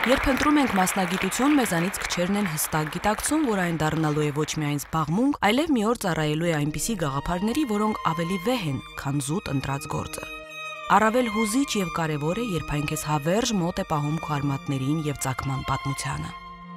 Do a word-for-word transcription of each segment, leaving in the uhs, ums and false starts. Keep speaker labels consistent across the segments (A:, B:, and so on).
A: Երբ ընտրում ենք մասնագիտություն, մեզանից քչերն են հստակ գիտակցում, որ այն դառնալու է ոչ միայն զբաղմունք, այլև մի օր ծառայելու է այնպիսի գաղափարների, որոնք ավելի վեհ են, քան զուտ ընտրած գործը։ Առավել հուզիչ եւ կարեւոր է, երբ այն քեզ հավերժ մոտ է պահում քո արմատներին եւ ծագման պատմությանը։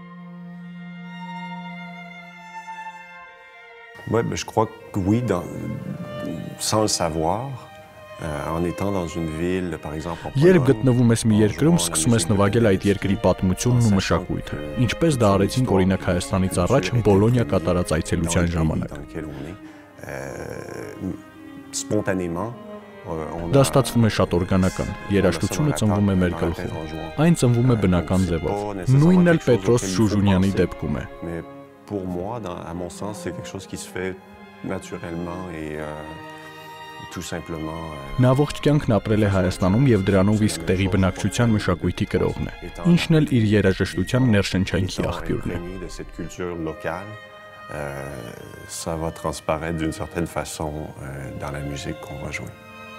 B: Ouais, ben, je crois que oui, dans, sans le savoir. En étant dans une ville, par exemple,
C: Երբ գտնվում ես մի երկրում, սկսում ես նվագել այդ երկրի պատմությունն ու մշակույթը, ինչպես դա արեցինք օրինակ Հայաստանից առաջ Բոլոնիա կատարած այցելության ժամանակ։ Դա ստացվում է շատ օրգանական, երաժշտությունը ծնվում է մեր գլխում, այն ծնվում է բնական ձևով, նույնն էլ Պետրոս Շուժունյանի դեպքում է։
B: Pour moi, à mon sens, c'est quelque chose qui se fait naturellement et tout simplement.
C: Նա ողջ կյանքն ապրել է Հայաստանում եւ դրանով իսկ տեղի բնակչության մշակույթի կրողն է, ինչն էլ իր երաժշտության ներշնչանքի աղբյուրն է։
B: Ça va transparaître d'une certaine façon dans la musique qu'on va jouer.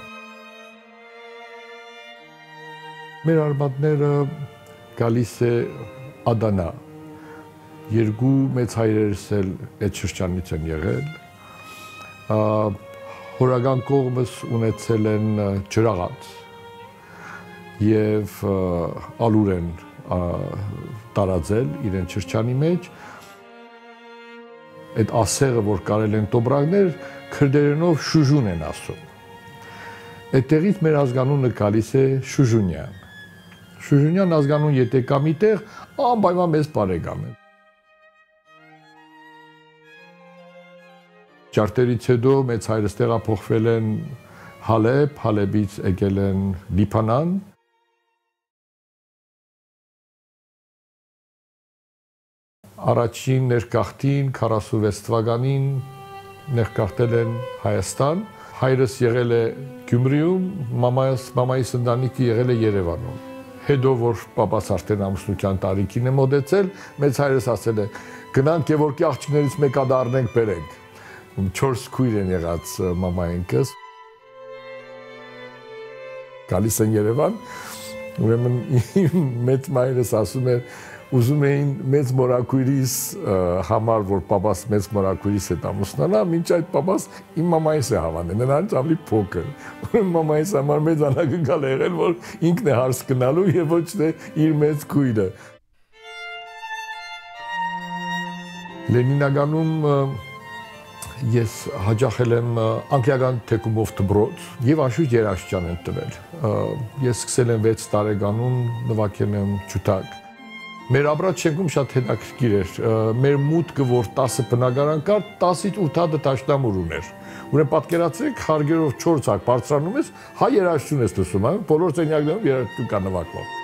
D: Մեր արմատները գալիս է Ադանա։ Երկու մեծ հայրերս էլ այդ շրջանից են եղել։ Հորական կողմս ունեցել են ջրաղաց եւ ալուր են տարածել իրեն շրջանի մեջ։ Այդ ասեղը, որ կարել են տոբրակներ, քրդերենով շուժուն են ասում։ Այդտեղից մեր ազգանունը գալիս է Շուժունյան։ Շուժունյան ազգանուն եթե կա միտեղ, անպայման մեծ բարեկամ է։ Ջարդերից հետո մեծ հայրս տեղափոխվել են Հալեբ, Հալեբից եկել են Լիբանան։ Առաջին ներգաղթին քառասունվեց թվականին ներգաղթել են Հայաստան։ Հայրս եղել է Գյումրիում, մամայս, մամայիս ընտանիքը եղել է Երևանում։ Հետո որ պապաս արդեն ամուսնության տարիքին է մոտեցել, մեծ հայրս ասել է գնանք եւ որ աղջիկներից մեկը դառնենք բերենք։ Չորս քույր են եղած մամայինքս։ Գալիս են Երևան, ուրեմն մեծ մայրս ասում էր, ուզում էին մեծ մորաքույրիս համար, որ պապաս մեծ մորաքույրիս հետ ամուսնանա, մինչ այդ պապաս իմ մամայիս է հավանել, նրանց ավելի փոքր։ Ուրեմն մամայիս համար մեծ անակնկալ է եղել, որ ինքն է հարց գնալու եւ ոչ թե իր մեծ քույրը։ Լենինագանում ես հաջախել եմ անգլիական թեկումով դպրոց եւ անշուշտ երաժշտության են տվել։ Ես սկսել եմ վեց տարեկանում նվագել եմ ջութակ։ Մեր ապրած շենքում շատ հետաքրքիր էր։ Մեր մուտքը, որ տասը բնակարան կար, տասից ութ հատը դաշնամուր ուներ։ Ուրեմն պատկերացրեք, հարգերով չորս հատ բարձրանում ես, հա երաժշտություն ես լսում, բոլոր սենյակներում երաժշտություն կա նվագում։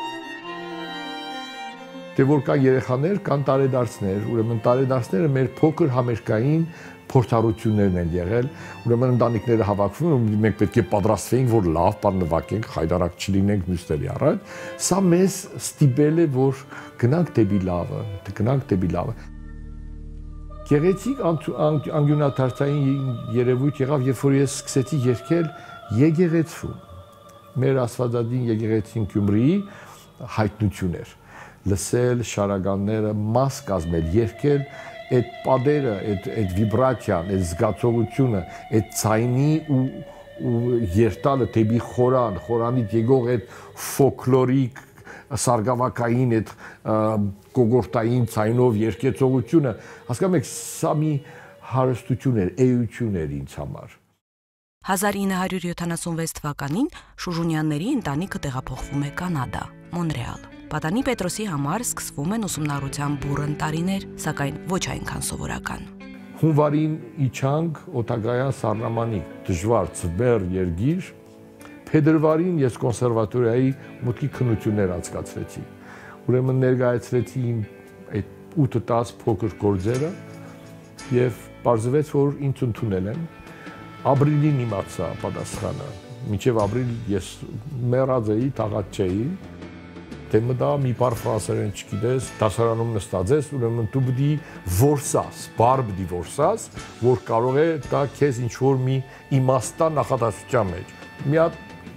D: Դե որ կան երեխաներ, կան տարեդարձներ, ուրեմն տարեդարձները մեր փոքր համերգային փորձառություններն են եղել, ուրեմն ընտանիքները հավաքվում են, մենք պետք է պատրաստվեինք, որ լավ բան նվագենք, խայտարակ չլինենք մյուսների առաջ։ Սա մեզ ստիպել է, որ գնանք դեպի լավը, գնանք դեպի լավը։ Գեղեցիկ անկյունաթարցային երևույթ եղավ, երբ որ ես սկսեցի երգել եկեղեցում։ Մեր աստվածադին եկեղեցին Գյումրիի հայտնություն էր։ Լսել շարականները, մաս կազմել, երգել, այդ պատերը, այդ այդ վիբրացիան, այդ զգացողությունը, այդ ցայնի ու ու երթալը դեպի խորան, խորանից եկող այդ ֆոլկլորիկ սարգսակային այդ կողորտային ցայնով երգեցողությունը, հասկանում եք, սա մի հարստություն էր, էություն էր ինձ համար։
A: հազար ինը հարյուր յոթանասունվեց թվականին Շուժունյանների ընտանիքը տեղափոխվում է Կանադա, Մոնրեալ։ Պատանի Պետրոսի համար սկսվում են ուսումնառության բուռն տարիներ, սակայն ոչ այնքան սովորական։
D: Հունվարին իջանք Օտագայան Սառնամանիկ, դժվար ծբեր երգիր, փետրվարին ես կոնսերվատորիայի մուտքի քննություններ անցկացրեցի։ Ուրեմն ներկայացրեցի իմ այդ ութ տասը փոքր գործերը եւ պարզվեց, որ ինձ ընդունել են։ Ապրիլին իմացա պատասխանը։ Մինչև ապրիլ ես մեռած էի, տաղած չէի։ Թե մտա մի բառ ֆրանսերեն չգիտես, դասարանում նստած ես, ուրեմն դու պետք է որսաս, բառ պետք է որսաս, որ կարող է դա քեզ ինչ-որ մի իմաստան նախադասության մեջ։ Մի հատ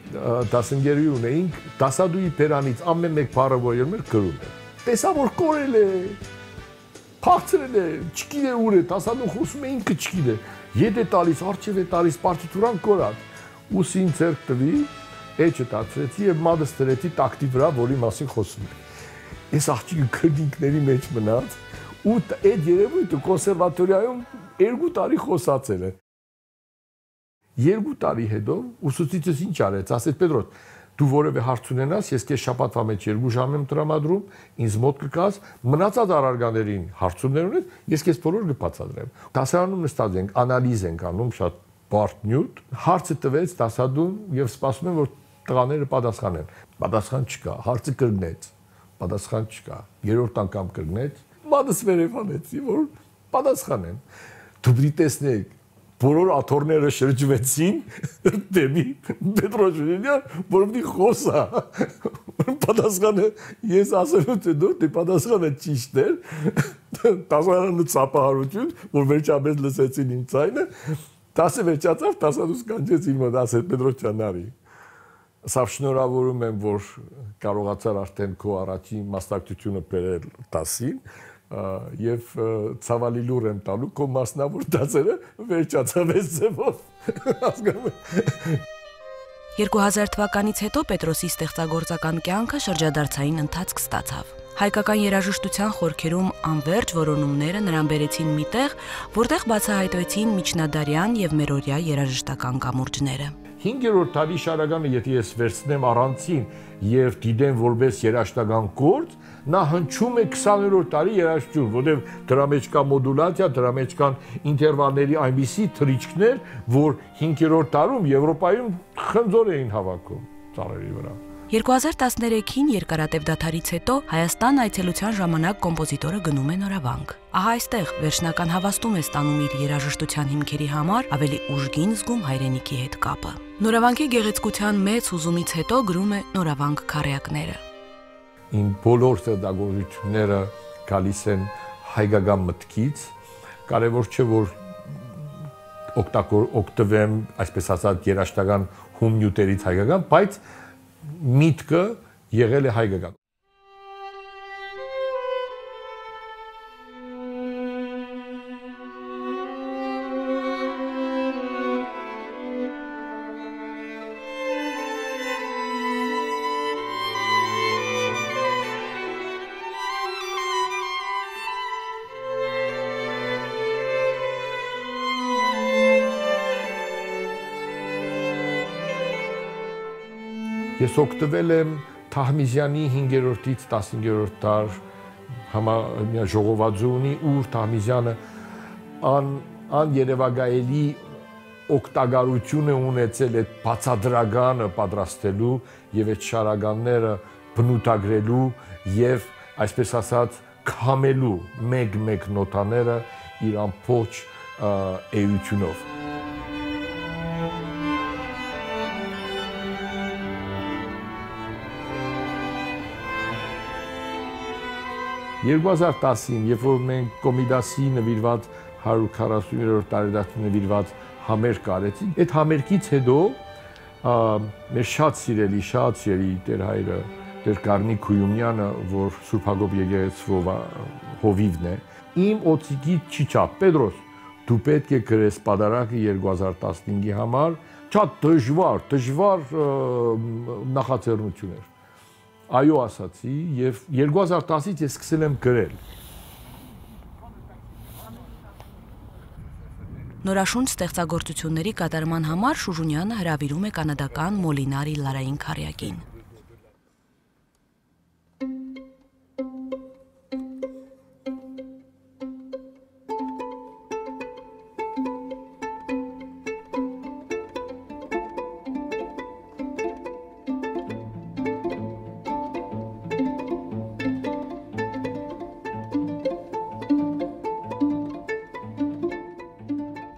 D: դասընկերի ունեինք, դասադուի բերանից ամեն մեկ բառը որ ելմեր գրում էր։ Տեսա որ կորել է, փախցրել է, չգիտե ուր է, դասադուն խոսում է ինքը չգիտե։ Ետ է տալիս, արջև է տալիս, պարտիտուրան կորած։ Ուսին ձեռք տվի, էջը տացրեցի եւ մադս դրեցի տակտի վրա, որի մասին խոսում է։ Այս աղջիկը քրդինքների մեջ մնաց ու այդ երևույթը կոնսերվատորիայում երկու տարի խոսացել է։ Երկու տարի հետո ուսուցիչս ինչ արեց, ասեց Պետրոս, դու որևէ հարց ունենաս, ես քեզ շաբաթվա մեջ երկու ժամ եմ տրամադրում, ինձ մոտ կգաս, մնացած առարգաներին հարցումներ ունես, ես քեզ բոլոր կբացատրեմ։ Դասարանում նստած ենք, անալիզ ենք անում, շատ բարդ նյութ, հարցը տվեց դասադուն եւ սպասում եմ, որ տղաները պատասխանեն։ Պատասխան չկա, հարցը կրկնեց, պատասխան չկա, երրորդ անգամ կրկնեց, մատս վերև հանեցի, որ պատասխանեն։ Դու պիտի տեսնեք, բոլոր աթոռները շրջվեցին դեպի Պետրոս Ժուլիան, որ պիտի խոսա։ Պատասխանը ես ասելուց հետո դե պատասխանը ճիշտ էր։ Տասարանը ծափահարություն, որ վերջապես լսեցին իմ ձայնը, դասը վերջացավ, տասադուս կանչեց իմ մոտ, ասեց Պետրոս ջան, արի։ Սա շնորհավորում եմ, որ կարողացար արդեն քո առաջին մասնակցությունը բերել դասին եւ ցավալի լուր եմ տալու քո մասնավոր դասերը վերջացավ այս ձևով հասկանում եք։
A: երկու հազար թվականից հետո Պետրոսի ստեղծագործական կյանքը շրջադարձային ընթացք ստացավ։ Հայկական երաժշտության խորքերում անվերջ որոնումները նրան բերեցին մի տեղ, որտեղ բացահայտվեցին միջնադարյան եւ մերօրյա երաժշտական կամուրջները։
D: հինգերորդ դարի շարականը, եթե ես վերցնեմ առանցին եւ դիտեմ որպես երաժշտական գործ, նա հնչում է քսաներորդ դարի երաժշտություն, որտեղ դրա մեջ կա մոդուլացիա, դրա մեջ կան ինտերվալների այնպիսի թրիչքներ, որ հինգերորդ դարում Եվրոպայում խնձոր էին հավաքում ծառերի վրա։
A: երկու հազար տասներեքին երկարատև դադարից հետո Հայաստան այցելության ժամանակ կոմպոզիտորը գնում է Նորավանք։ Ահա այստեղ վերջնական հավաստում է ստանում իր երաժշտության հիմքերի համար ավելի ուժգին զգում հայրենիքի հետ կապը։ Նորավանքի գեղեցկության մեծ հուզումից հետո գրում է Նորավանք քառյակները։
D: Ին բոլոր ստեղծագործությունները գալիս են հայկական մտքից, կարևոր չէ որ օգտվեմ, այսպես ասած, երաժշտական հումնյութերից հայկական, բայց միտքը եղել է հայկական։ Ես օգտվել եմ Թահմիզյանի հինգերորդից տասնհինգերորդ դար համա ժողովածու ունի, ուր Թահմիզյանը ան, ան երևակայելի օգտագարություն է ունեցել այդ բացադրականը պատրաստելու եւ այդ շարականները բնութագրելու եւ այսպես ասած քամելու մեկ-մեկ նոտաները իր ամբողջ էությունով։ երկու հազար տասին, երբ որ մենք Կոմիդասի նվիրված հարյուր քառասուններորդ տարեդարձին նվիրված համերգ արեցինք, այդ համերգից հետո մեր շատ սիրելի, շատ սիրելի Տեր հայրը, Տեր Կարնիկ Քույումյանը, որ Սուրբ Հակոբ եկեղեցու հովիվն է, իմ օծիկից չիչավ, Պետրոս, դու պետք է գրես պատարագը երկու հազար տասնհինգի համար, շատ դժվար, դժվար նախաձեռնություն էր։ Այո ասացի եւ երկու հազար տասից ես սկսել եմ գրել։
A: Նորաշունչ ստեղծագործությունների կատարման համար Շուժունյանը հրավիրում է կանադական Մոլինարի Լարային քառյակին։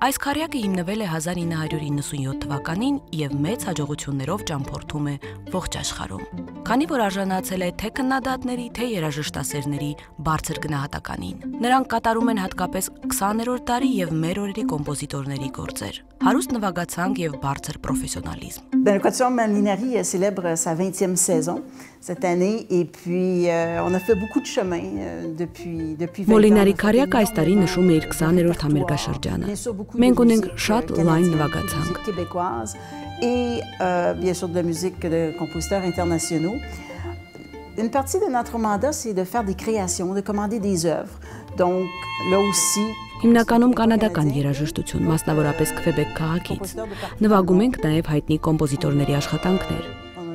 A: Այս քարյակը հիմնվել է հազար ինը հարյուր իննսունյոթ թվականին եւ մեծ հաջողություններով ճամփորդում է ողջ աշխարհում։ Քանի որ արժանացել է թե քննադատների, թե երաժշտասերների բարձր գնահատականին։ Նրանք կատարում են հատկապես քսաներորդ դարի եւ մեր օրերի կոմպոզիտորների գործեր։ Հարուստ նվագացանք եւ բարձր պրոֆեսիոնալիզմ։
E: Le quatuor Molinari célèbre sa vingtième saison cette année et puis euh, on a fait beaucoup de chemin euh, depuis depuis
A: Molinari քարյակը այս տարի նշում է իր քսաներորդ համերգաշրջանը։ Մենք ունենք շատ լայն նվագացանք
E: et euh, bien sûr de la musique de compositeurs internationaux. Une partie de notre mandat c'est de faire des créations, de commander des œuvres. Donc là aussi
A: Հիմնականում կանադական երաժշտություն, մասնավորապես Քվեբեկ քաղաքից։ Նվագում ենք նաև հայտնի կոմպոզիտորների աշխատանքներ։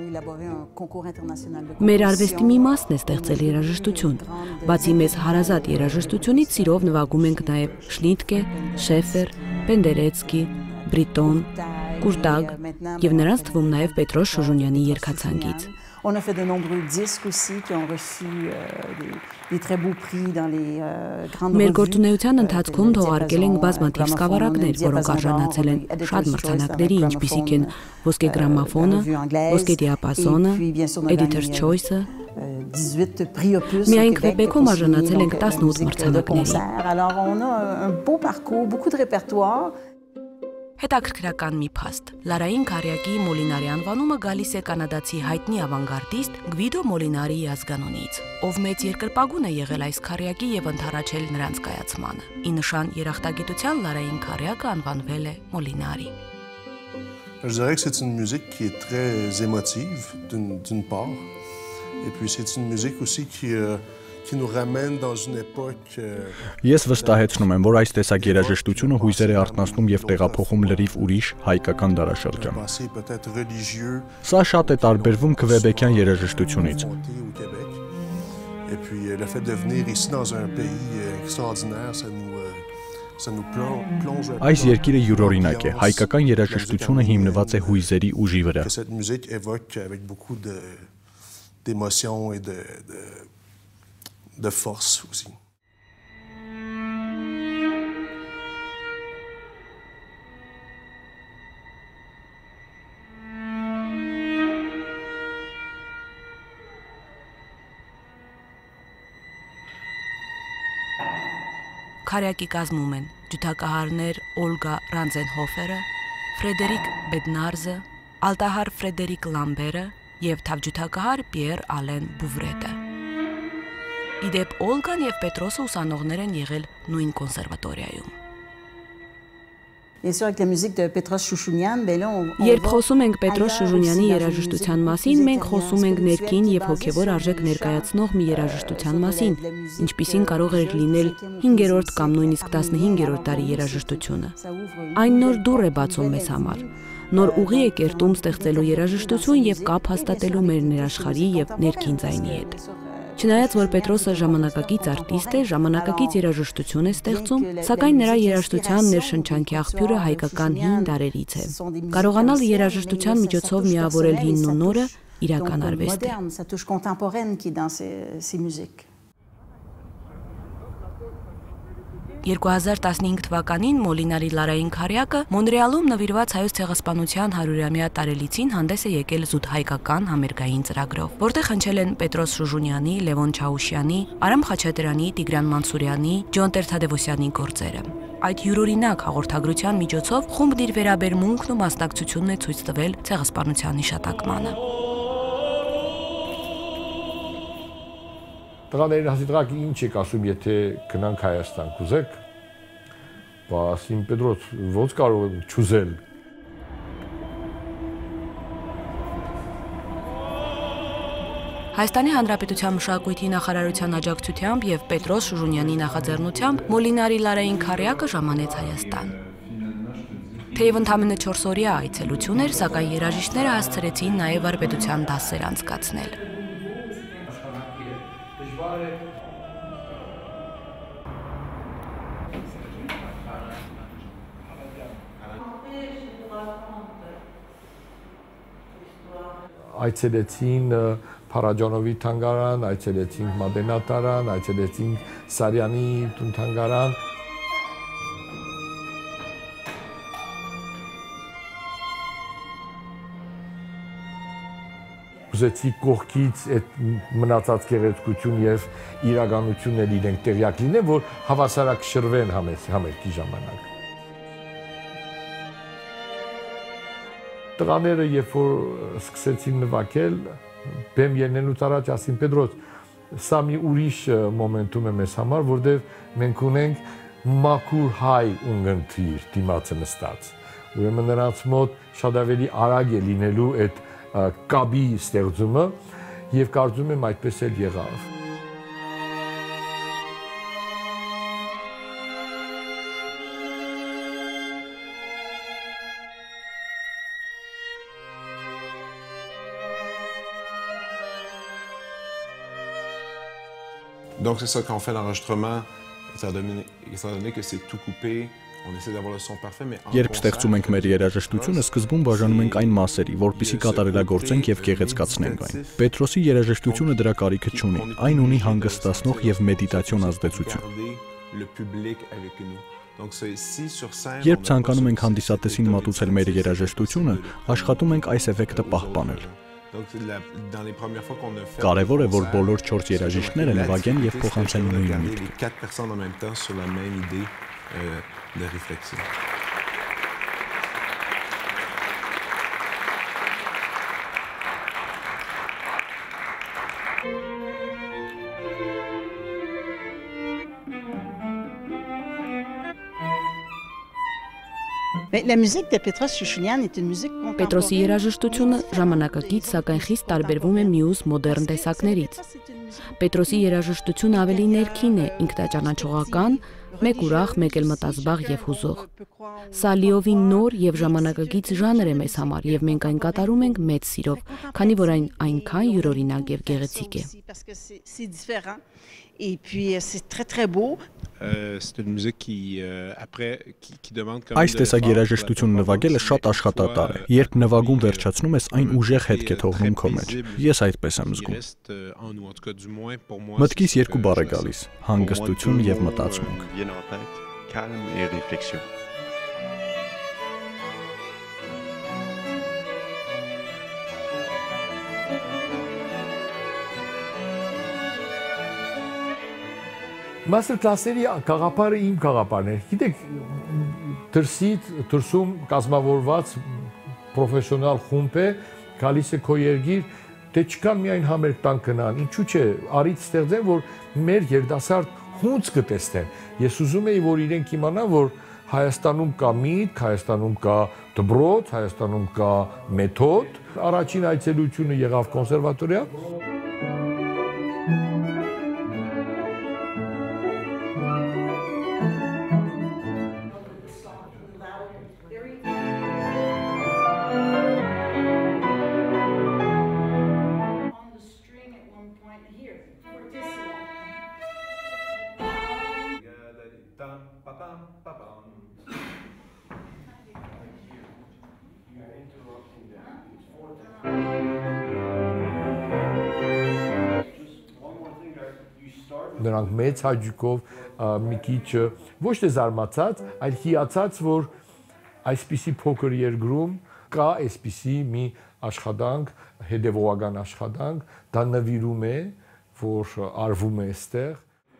A: Մեր արվեստի մի մասն է ստեղծել երաժշտություն, բացի մեզ հարազատ երաժշտությունից սիրով նվագում ենք նաև Շնիտկե, Շեֆեր, Պենդերեցկի, Բրիտոն, Կուրտագ եւ նրանց թվում նաև Պետրոս Շուժունյանի երգացանկից։
E: On a fait de nombreux disques aussi qui ont reçu euh, des, des très beaux prix dans les euh, grandes revues.
A: Մեր գործունեության ընթացքում թողարկել ենք բազմաթիվ սկավառակներ, որոնք արժանացել են շատ մրցանակների, ինչպիսիք են Ոսկե գրամաֆոնը, Ոսկե դիապազոնը, Editor's Choice-ը։ Միայն Քվեբեքում արժանացել ենք տասնութ մրցանակների։
E: Alors on a un beau parcours, beaucoup de répertoire.
A: Հետաքրքրական մի փաստ։ Լարային քարյակի Մոլինարի անվանումը գալիս է կանադացի հայտնի ավանգարդիստ Գվիդո Մոլինարիի ազգանունից, ով մեծ երկրպագուն է եղել այս քարյակի եւ ընդառաջել նրանց կայացմանը։ Ի նշան երախտագիտության Լարային քարյակը անվանվել է Մոլինարի։
F: Je dirais que c'est une musique qui est très émotive d'une d'une part, et puis c'est une musique aussi qui euh, qui nous ramène dans une époque.
C: Ես վստահեցնում եմ, որ այս տեսակ երաժշտությունը հույզեր է արթնացնում եւ տեղափոխում լրիվ ուրիշ հայկական դարաշրջան։ Սա շատ է տարբերվում քվեբեկյան երաժշտությունից։
F: Et puis le fait de venir ici dans un pays extraordinaire, ça nous ça nous plonge.
C: Այս երկիրը յուրօրինակ է, հայկական երաժշտությունը հիմնված է հույզերի ուժի վրա։
F: Cette musique évoque avec beaucoup de d'émotion et de de de force aussi.
A: Քարյակի կազմում են ջութակահարներ Օլգա Ռանձենհոֆերը, Ֆրեդերիկ Բեդնարզը, ալտահար Ֆրեդերիկ Լամբերը եւ թավջութակահար Պիեր Ալեն Բուվրետը։ Իդեպ Օլգան եւ Պետրոսը ուսանողներ են եղել նույն կոնսերվատորիայում։ Երբ խոսում ենք Պետրոս Շուժունյանի երաժշտության մասին, մենք խոսում ենք ներքին եւ հոգեվոր արժեք ներկայացնող մի երաժշտության մասին, ինչպիսին կարող էր լինել հինգերորդ կամ նույնիսկ տասնհինգերորդ դարի երաժշտությունը։ Այն նոր դուռ է բացում մեզ համար, նոր ուղի է կերտում ստեղծելու երաժշտություն եւ կապ հաստատելու մեր ներաշխարհի եւ ներքին ձայնի հետ։ Չնայած որ Պետրոսը ժամանակակից արտիստ է, ժամանակակից երաժշտություն է ստեղծում, սակայն նրա երաժշտության ներշնչանքի աղբյուրը հայկական հին դարերից է։ Կարողանալ երաժշտության միջոցով միավորել հինն ու նորը իրական արվեստ է։ երկու հազար տասնհինգ թվականին Մոլինարի Լարային քարյակը Մոնրեալում նվիրված հայոց ցեղասպանության հարյուրամյա տարելիցին հանդես է եկել զուտ հայկական համերգային ծրագրով, որտեղ հնչել են Պետրոս Շուժունյանի, Լևոն Չաուշյանի, Արամ Խաչատրյանի, Տիգրան Մանսուրյանի, Ջոն Տեր-Թադևոսյանի գործերը։ Այդ յուրօրինակ հաղորդագրության միջոցով խումբն իր վերաբերմունքն ու մասնակցությունն է ցույց տվել ցեղասպանության հիշատակմանը։
D: Տղաներին հասիտրակ ինչ եք ասում, եթե գնանք Հայաստան կուզեք, ասին Պետրոս, ոնց կարող եմ չուզել։
A: Հայաստանի Հանրապետության մշակույթի նախարարության աջակցությամբ եւ Պետրոս Շուժունյանի նախաձեռնությամբ Մոլինարի Լարային քարյակը ժամանեց Հայաստան։ Թեև ընդամենը չորս օրյա այցելություն էր, սակայն երաժիշտները հասցրեցին նաեւ վարպետության դասեր անցկացնել։
D: Այցելեցին Փարաջանովի թանգարան, այցելեցինք Մադենատարան, այցելեցինք Սարյանի թանգարան։ ուզեցի կողքից այդ մնացած գեղեցկություն եւ իրականությունն իրենք տեղյակ լինեն, որ հավասարակշռվեն համերգի ժամանակ։ Տղաները, երբ որ սկսեցին նվագել, բեմ ելնելուց առաջ ասին Պետրոս, սա մի ուրիշ մոմենտում է մեզ համար, որտեղ մենք ունենք մաքուր հայ ունգընթիր դիմացը նստած։ Ուրեմն նրանց մոտ շատ ավելի արագ է լինելու այդ կաբի ստեղծումը եւ կարծում եմ այդպես էլ եղավ։
B: Donc c'est ça, quand on fait l'enregistrement, étant donné, étant donné que c'est tout coupé, on essaie d'avoir le son parfait, mais en
C: Երբ ստեղծում ենք մեր երաժշտությունը, սկզբում բաժանում ենք այն մասերի, որպեսզի կատարելագործենք եւ գեղեցկացնենք այն։ Պետրոսի երաժշտությունը դրա կարիքը չունի, այն ունի հանգստացնող եւ մեդիտացիոն ազդեցություն։ Երբ ցանկանում ենք հանդիսատեսին մատուցել մեր երաժշտությունը, աշխատում ենք այս էֆեկտը պահպանել։ Կարևոր է, որ բոլոր չորս երաժիշտները նվագեն եւ փոխանցեն նույն միտքը։
B: de réflexion.
E: La musique de Petros Shushulian est une musique contemporaine.
A: Պետրոսի երաժշտությունը ժամանակակից, սակայն խիստ տարբերվում է մյուս մոդեռն տեսակներից։ Պետրոսի երաժշտությունը ավելի ներքին է, ինքնաճանաչողական, մեկ ուրախ, մեկ էլ մտազբաղ եւ հուզող։ Սա լիովին նոր եւ ժամանակակից ժանր է մեզ համար եւ մենք այն կատարում ենք մեծ սիրով, քանի որ այն այնքան յուրօրինակ եւ գեղեցիկ է։
E: Et puis c'est très très beau.
G: Euh, c'est une musique qui euh, après qui, qui demande comme
C: Այս տեսակ երաժշտություն նվագելը շատ աշխատատար է։ Երբ նվագում վերջացնում ես, այն ուժեղ հետք է թողնում քո մեջ։ Ես այդպես եմ զգում։ Մտքիս երկու բառ է գալիս՝ հանգստություն եւ մտածմունք։
B: Calme et réflexion.
D: Master class-երի գաղափարը իմ գաղափարն է։ Գիտեք, դրսից դրսում կազմավորված պրոֆեսիոնալ խումբ է, գալիս է քո երգիր, դե չկան միայն համերգ տան գնան, ինչու՞ չէ, արից ստեղծեն, որ մեր երդասարդ հունց կտեսնեն։ Ես ուզում եի, որ իրենք իմանան, որ Հայաստանում կա միտք, Հայաստանում կա դպրոց, Հայաստանում կա մեթոդ։ Առաջին այցելությունը եղավ կոնսերվատորիա։ Նրանք մեծ հաճույքով մի քիչ ոչ թե զարմացած, այլ հիացած, որ այսպիսի փոքր երկրում կա այսպիսի մի աշխատանք, հետևողական աշխատանք, դա նվիրում է, որ արվում է այստեղ։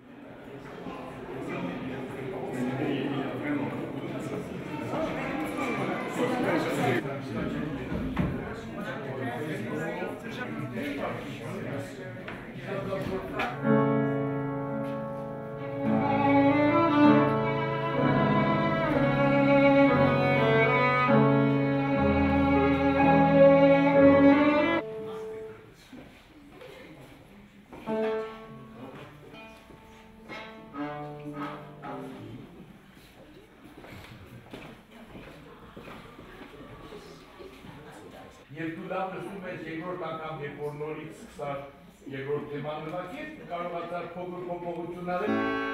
D: Երբ դու լավ լսում ես երկրորդ անգամ, երբ որ նորից սկսար երկրորդ թեման նվագել, կարողացար փոքր փոփոխություն անել։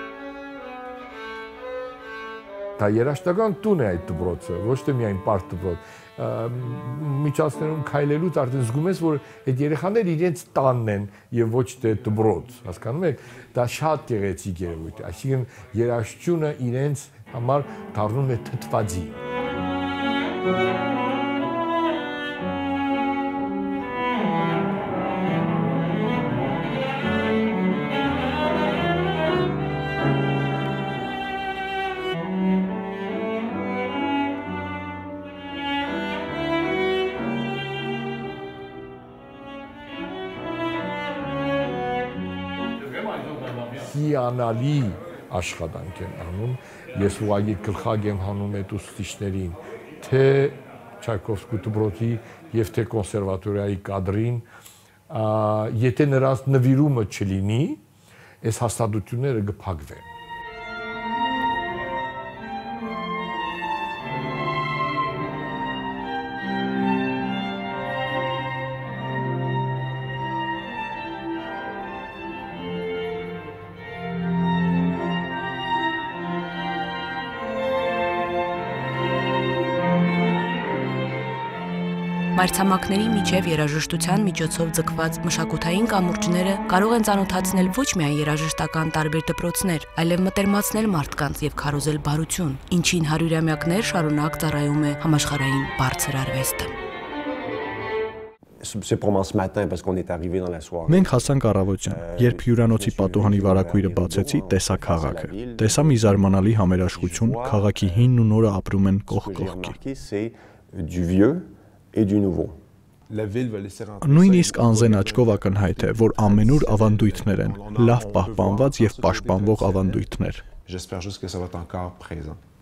D: Դա երաժշտական տուն է այդ դպրոցը, ոչ թե միայն պարկ դպրոց։ Միջանցքներում քայլելուց արդեն զգում ես, որ այդ երեխաները իրենց տանն են եւ ոչ թե դպրոց, հասկանում եք։ Դա շատ գեղեցիկ երևույթ է, այսինքն երաժշտությունը իրենց համար դառնում է թթվածի։ հիանալի աշխատանք են անում։ Ես ուղղակի գլխակ եմ հանում այդ ուսուցիչներին, թե Չայկովսկու դպրոցի եւ թե կոնսերվատորիայի կադրին, եթե նրանց նվիրումը չլինի, այս հաստատությունները կփակվեն։
A: Մայրցամաքների միջև երաժշտության միջոցով ձգված մշակութային կամուրջները կարող են ծանոթացնել ոչ միայն երաժշտական տարբեր դպրոցներ, այլև մտերմացնել մարդկանց եւ քարոզել բարություն, ինչին հարյուրամյակներ շարունակ ծառայում է համաշխարհային բարձր արվեստը։
C: Մենք հասանք առավոտյան, երբ հյուրանոցի պատուհանի վարագույրը բացեցի, տեսա քաղաքը։ Տեսա մի զարմանալի համերաշխություն, քաղաքի հինն ու նորը ապրում են կողք կողքի։
B: Et du nouveau.
C: Նույնիսկ անզեն աչքով ակնհայտ է, որ ամենուր ավանդույթներ են, լավ պահպանված եւ պաշտպանվող ավանդույթներ։
G: J'espère juste que ça va être encore présent.